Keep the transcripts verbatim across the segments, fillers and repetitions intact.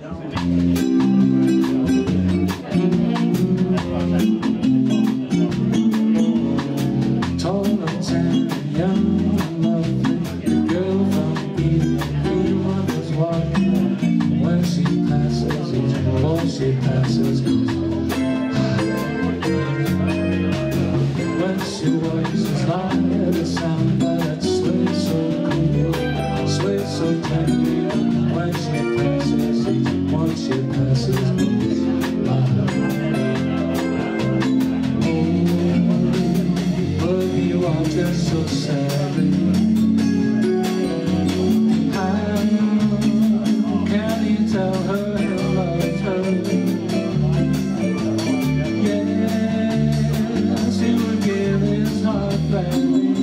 Tall and tan, young and lovely, the girl from Ipanema was walking. When she passes, each boy she passes goes. When she walks, it's like a samba that sways so cool, sways so tender. When she passes, each boy she passes goes. Just so sadly, how can he tell her he loves her? Yes, he would give his heart back,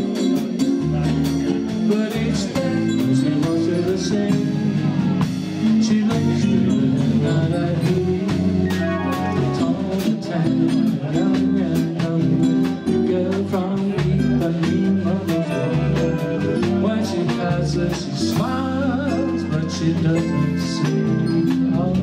but each day she wants her the same. She looks good, not at him. Tall and tan, young and lovely, the girl from when she passes, she smiles, but she doesn't see how.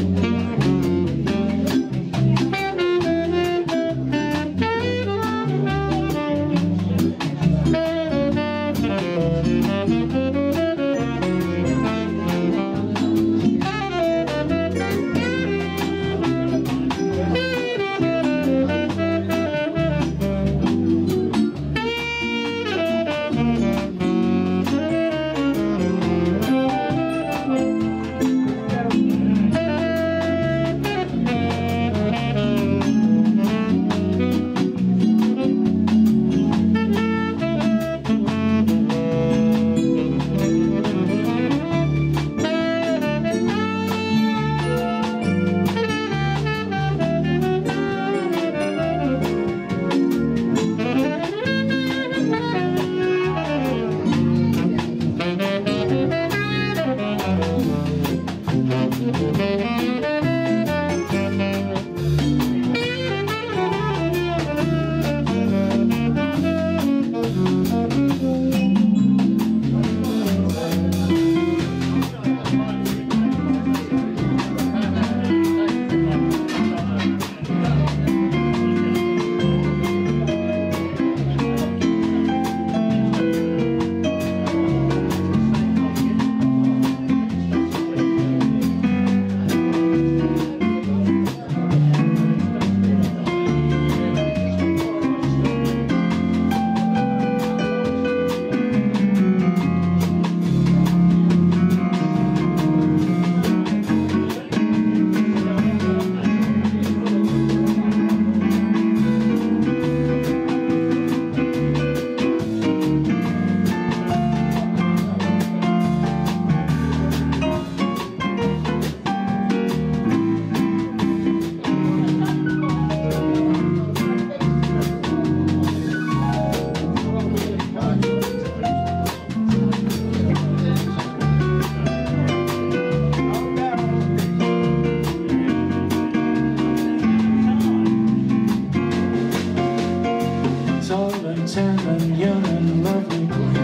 Tan and young and lovely,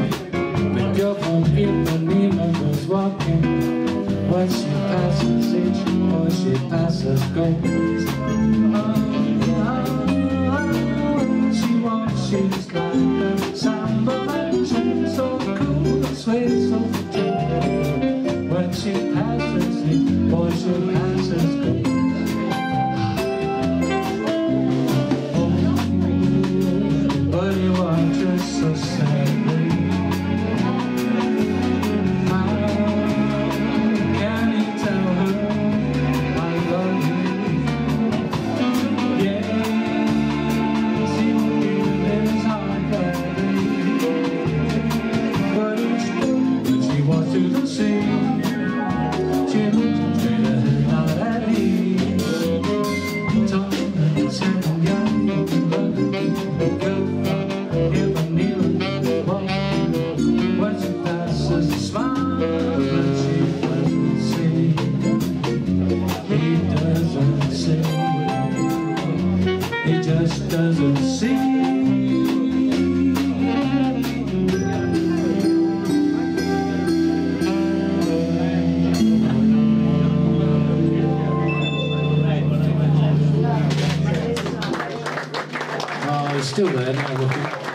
the girl from Ipanema was walking. When she passes, each boy she passes goes. She walks, she's like a samba and she's so cool and sways so true. When she passes, each boy she passes goes. So sadly, how can he tell her I love you? Yes, he will give his heart back, but each day when she wants to the sea, she looks straight ahead, not at me. Tall and sad, young and lovely, the girl from Ipanema. When she passes, she smiles, but she doesn't see. He doesn't see. He just doesn't see. it's still there now looking.